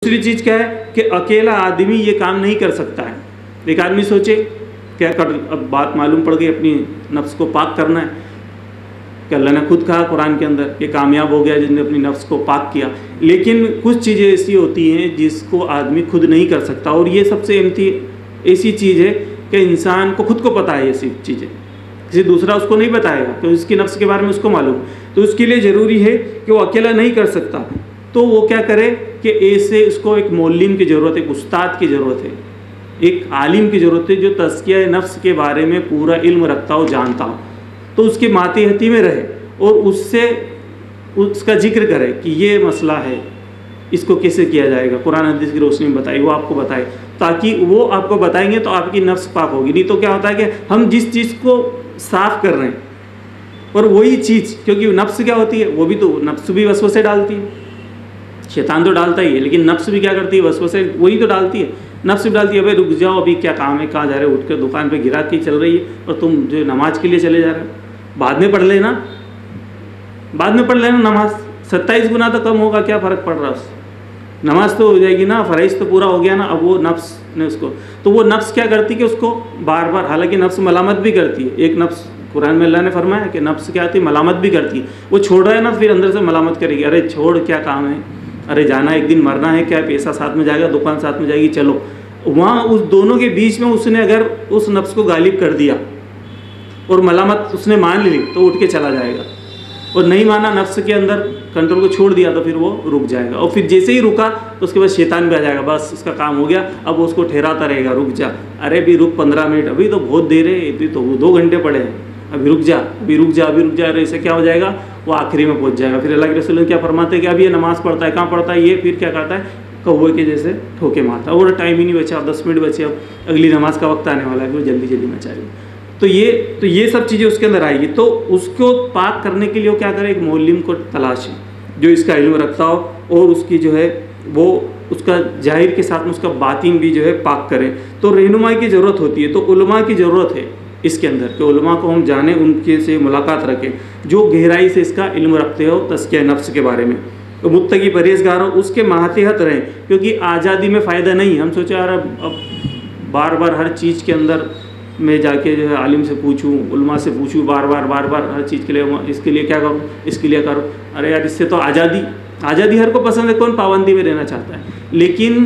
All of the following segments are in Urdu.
دوسری چیز کیا ہے کہ اکیلا آدمی یہ کام نہیں کر سکتا ہے. ایک آدمی سوچے کیا کر، اب بات معلوم پڑ گئی اپنی نفس کو پاک کرنا ہے کہ اللہ نے خود کہا قرآن کے اندر کہ کامیاب ہو گیا جس نے اپنی نفس کو پاک کیا. لیکن کچھ چیزیں ایسی ہوتی ہیں جس کو آدمی خود نہیں کر سکتا، اور یہ سب سے ایسی چیز ہے کہ انسان کو خود کو پتہ ہے. ایسی چیزیں کسی دوسرا اس کو نہیں بتائے گا کہ اس کی نفس کے بارے میں اس کو معلوم. تو اس کے لیے ضروری ہے کہ وہ اکیلا نہیں کر سکتا، تو وہ کیا کرے کہ ایسے اس کو ایک معلم کی ضرورت ہے، ایک استاد کی ضرورت ہے، ایک عالم کی ضرورت ہے جو تزکیہ نفس کے بارے میں پورا علم رکھتا ہو، جانتا ہو. تو اس کے ماتحتی میں رہے اور اس سے اس کا ذکر کرے کہ یہ مسئلہ ہے، اس کو کیسے کیا جائے گا، قرآن حدیث کی روشنی میں بتائی، وہ آپ کو بتائے، تاکہ وہ آپ کو بتائیں گے تو آپ کی نفس پاک ہوگی. نہیں تو کیا ہوتا ہے کہ ہم جس چیز کو صاف کر رہے ہیں اور وہی چیز، کیونکہ نفس کیا ہوتی ہے، وہ بھی تو نفس بھی وسوسے ڈالتی ہے. شیطان تو ڈالتا ہی ہے، لیکن نفس بھی کیا کرتی ہے، وسوسے وہی تو ڈالتی ہے. نفس بھی ڈالتی ہے، بھائی رک جاؤ، ابھی کیا کام ہے، کہاں جا رہے ہو، اٹھ کر دکان پہ گرا کی چل رہی ہے اور تم جو نماز کے لیے چلے جا رہے ہو، بعد میں پڑھ لینا، بعد میں پڑھ لینا نماز. 27 گنا تو کم ہوگا، کیا فرق پڑ رہا ہے، نماز تو ہو جائے گی نا، فرائض تو پورا ہو گیا نا. اب وہ نفس نے اس کو، تو وہ نفس کیا کرتی کہ اس کو بار بار، حالانکہ نفس ملامت بھی کرتی ہے. ایک نفس قرآن میں اللہ نے فرمایا کہ نفس کیا آتی ہے، ملامت بھی کرتی ہے. وہ چھوڑ رہا ہے نا، پھر اندر سے ملامت کرے گی، ارے چھوڑ، کیا کام ہے، ارے جانا ایک دن مرنا ہے، کیا پیسہ ساتھ میں جائے گا، دکان ساتھ میں جائے گی، چلو. وہاں اس دونوں کے بیچ میں اس نے اگر اس نفس کو غالب کر دیا اور ملامت اس نے مان لی تو اٹھ کے چلا جائے گا، اور نہیں مانا، نفس کے اندر کنٹرول کو چھوڑ دیا تو پھر وہ رک جائے گا. اور پھر جیسے ہی رکا تو اس کے بعد شیطان بھی آ جائے گا، بس اس کا کام ہو گیا. اب وہ اس کو ٹھہراتا رہے گا، رک جا، ارے بھی رک 15 منٹ، ابھی تو بہت دیر ہے، ابھی تو 2 گھنٹے پڑے ہیں، ابھی رک جا، ابھی رک جا، ابھی رک جا. اسے کیا ہو جائے گا، وہ آخری میں پہنچ جائے گا. پھر اللہ کے رسول کیا فرماتے ہیں کہ اب یہ نماز پڑھتا ہے، کہاں پڑھتا ہے، یہ پھر کیا کرتا ہے، کوے کے جیسے ٹھوکے مارتا ہے، اور ٹائم ہی نہیں بچا، 10 منٹ بچے، اب اگلی نماز کا وقت آنے والا ہے، وہ جلدی جلدی مچا رہی. تو یہ سب چیزیں اس کے اندر آئے گی. تو اس کو پاک کرنے کے لیے وہ کیا کرے، ایک معلم کو تلاش ہے جو اس کا علم رکھتا ہو، اور اس کی جو ہے وہ اس کا ظاہر کے ساتھ میں اس کا باطن بھی جو ہے پاک کرے. تو رہنمائی کی ضرورت ہوتی ہے. تو علماء کی ضرورت ہے اس کے اندر کہ علماء کو ہم جانیں، ان کے سے ملاقات رکھیں جو گہرائی سے اس کا علم رکھتے ہو تزکیہ نفس کے بارے میں. تو متقی پرہیزگار ہو، اس کے ماتحت رہیں، کیونکہ آزادی میں فائدہ نہیں. ہم سوچے یار اب بار بار ہر چیز کے اندر میں جا کے جو ہے عالم سے پوچھوں، علماء سے پوچھوں، بار بار ہر چیز کے لیے، اس کے لیے کیا کروں، اس کے لیے کروں. ارے یار اس سے تو آزادی ہر کو پسند ہے، کون پابندی میں رہنا چاہتا ہے. لیکن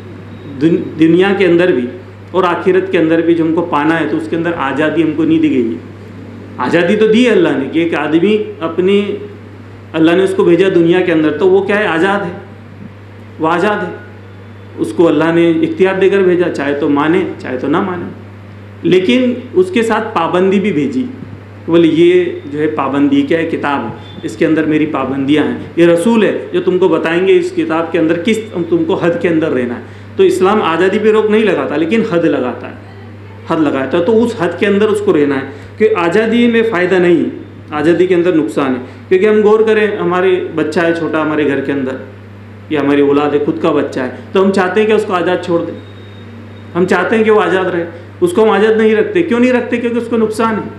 دنیا کے اندر بھی اور آخرت کے اندر بھی جو ہم کو پانا ہے تو اس کے اندر آزادی ہم کو نہیں دی گئی ہے. آزادی تو دی ہے اللہ نے کہ ایک آدمی اپنی، اللہ نے اس کو بھیجا دنیا کے اندر، تو وہ کیا ہے، آزاد ہے، وہ آزاد ہے. اس کو اللہ نے اختیار دے کر بھیجا، چاہے تو مانے چاہے تو نہ مانے. لیکن اس کے ساتھ پابندی بھی بھیجی، بولے یہ جو ہے پابندی کیا ہے، کتاب ہے، اس کے اندر میری پابندیاں ہیں. یہ رسول ہے جو تم کو بتائیں گے اس کتاب کے اندر کس تم کو حد کے اندر رہنا ہے. تو اسلام آزادی پہ روک نہیں لگاتا، لیکن حد لگاتا ہے، حد لگاتا ہے. تو اس حد کے اندر اس کو رہنا ہے کہ آزادی میں فائدہ نہیں ہے، آزادی کے اندر نقصان ہے. کیونکہ ہم غور کریں، ہمارے بچہ ہے چھوٹا ہمارے گھر کے اندر، یا ہماری اولاد ہے، خود کا بچہ ہے، تو ہم چاہتے ہیں کہ اس کو آزاد چھوڑ دیں، ہم چاہتے ہیں کہ وہ آزاد رہے. اس کو ہم آزاد نہیں رکھتے. کیوں نہیں رکھتے؟ کیونکہ اس کو نقصان ہے.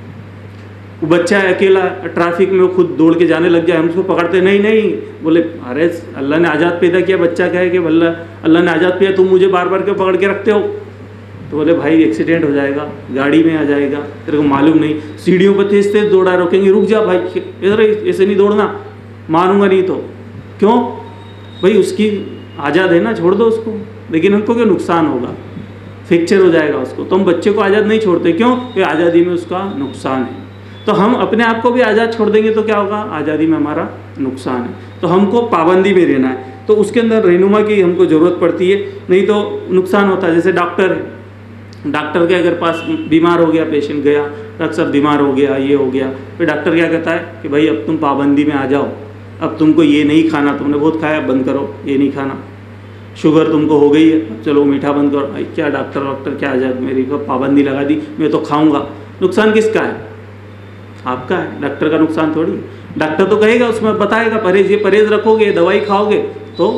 وہ بچہ ہے اکیلا، ٹریفک میں وہ خود دوڑ کے جانے لگ جائے، ہم اس کو پکڑتے نہیں، بولے ارے اللہ نے آزاد پیدا کیا، بچہ کہے کہ اللہ نے آزاد کیا، تم مجھے بار بار کیوں پکڑ کے رکھتے ہو. تو بولے بھائی ایکسیڈنٹ ہو جائے گا، گاڑی میں آ جائے گا، تیرے کو معلوم نہیں، سیڑھیوں پہ تیز دوڑا، روکیں گے، رک جا بھائی، ادھر ایسے نہیں دوڑنا، ماروں گا نہیں تو. کیوں بھائی، اس کی آزاد ہے نا، چھوڑ دو اس کو. لیکن ہم کو کیا نقصان ہوگا، فریکچر ہو جائے گا اس کو. تو ہم بچے کو آزاد نہیں چھوڑتے، کیوں کہ آزادی میں اس کا نقصان ہے. تو ہم اپنے آپ کو بھی آزاد چھوڑ دیں گے تو کیا ہوگا، آزادی میں ہمارا نقصان ہے. تو ہم کو پابندی میں رہنا ہے. تو اس کے اندر رہنما کی ہم کو ضرورت پڑتی ہے، نہیں تو نقصان ہوتا ہے. جیسے ڈاکٹر ہے، ڈاکٹر کے اگر پاس بیمار ہو گیا پیشنٹ، گیا ڈاکٹر صاحب بیمار ہو گیا، یہ ہو گیا، پھر ڈاکٹر کیا کہتا ہے کہ بھائی اب تم پابندی میں آ جاؤ، اب تم کو یہ نہیں کھانا، تم نے بہت کھایا، بند کرو، یہ نہیں کھانا. شوگر تم کو ہو گئی ہے، اب چلو میٹھا بند کرو. کیا ڈاکٹر کیا آزاد، میری کو پابندی لگا دی، میں تو کھاؤں گا. نقصان کس کا ہے، آپ کا ہے، ڈاکٹر کا نقصان تھوڑی. ڈاکٹر تو کہے گا، اس میں بتائے گا پرہیز، یہ پرہیز رکھو گے، دوائی کھاؤ گے تو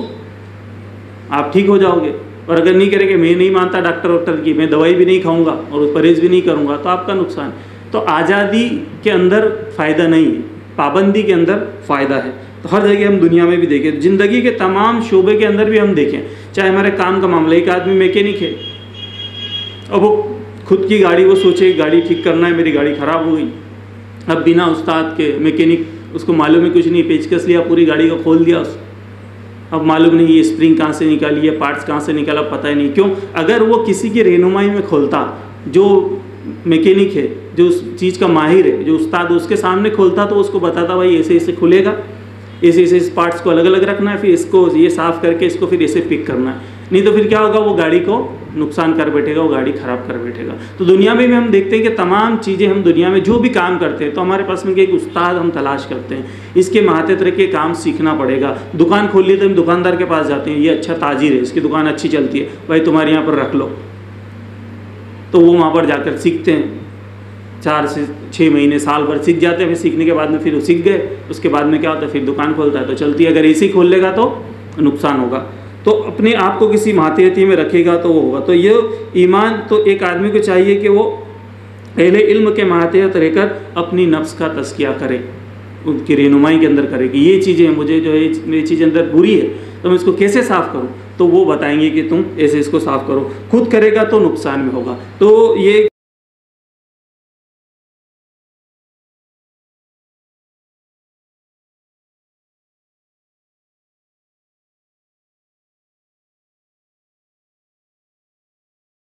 آپ ٹھیک ہو جاؤ گے. اور اگر نہیں کرے کہ میں نہیں مانتا ڈاکٹر کی، میں دوائی بھی نہیں کھاؤں گا اور پرہیز بھی نہیں کروں گا، تو آپ کا نقصان. تو آزادی کے اندر فائدہ نہیں ہے، پابندی کے اندر فائدہ ہے. تو ہر جگہ ہم دنیا میں بھی دیکھیں، زندگی کے تمام شعبے کے اندر بھی ہم دیکھیں، چاہے ہمارے کام کا معاملہ، ایک آدمی میکینک ہے، اب وہ خود کی گاڑی وہ سوچے گاڑی ٹھیک کرنا ہے، میری گاڑی خراب ہو گئی، اب بنا استاد کے میکینک، اس کو معلوم ہے کچھ نہیں، پیچکس لیا پوری گاڑی کو کھول دیا، اب معلوم نہیں یہ اسپرنگ کہاں سے نکالی ہے، پارٹس کہاں سے نکالا، پتہ ہی نہیں کیوں۔ اگر وہ کسی کی رہنمائی میں کھولتا، جو میکینک ہے، جو اس چیز کا ماہر ہے، جو استاد اس کے سامنے کھولتا، تو اس کو بتاتا بھائی ایسے ایسے کھلے گا، ایسے ایسے اس پارٹس کو الگ الگ رکھنا ہے، پھر اس کو یہ صاف کر کے اس کو پھر ایسے پک کرنا ہے، نہیں تو پھر کیا ہوگا، وہ گاڑی کو نقصان کر بیٹھے گا، وہ گاڑی خراب کر بیٹھے گا۔ تو دنیا میں بھی ہم دیکھتے ہیں کہ تمام چیزیں، ہم دنیا میں جو بھی کام کرتے ہیں تو ہمارے پاس میں ایک استاد ہم تلاش کرتے ہیں، اس کے ماتحت رہ کے کام سیکھنا پڑے گا۔ دکان کھول لی تو ہم دکاندار کے پاس جاتے ہیں، یہ اچھا تاجر ہے، اس کی دکان اچھی چلتی ہے، بھائی تمہارے یہاں پر رکھ لو، تو وہ وہاں پر جا کر سیکھتے ہیں، 4 سے 6 مہینے سال بھر سیکھ جاتے ہیں، پھر سیکھنے کے بعد میں پھر وہ سیکھ گئے، اس کے بعد میں کیا ہوتا ہے، پھر دکان کھولتا ہے تو چلتی ہے، اگر اسی کھول لے گا تو نقصان ہوگا۔ تو اپنے آپ کو کسی ماتحتی میں رکھے گا تو وہ ہوگا۔ تو یہ ایمان تو ایک آدمی کو چاہیے کہ وہ اہل علم کے ماتحت رہ کر اپنی نفس کا تزکیہ کرے، ان کی رہنمائی کے اندر کرے کہ یہ چیزیں مجھے جو ہے، میری چیز اندر بری ہے تو میں اس کو کیسے صاف کروں، تو وہ بتائیں گے کہ تم ایسے اس کو صاف کرو، خود کرے گا تو نقصان میں ہوگا۔ تو یہ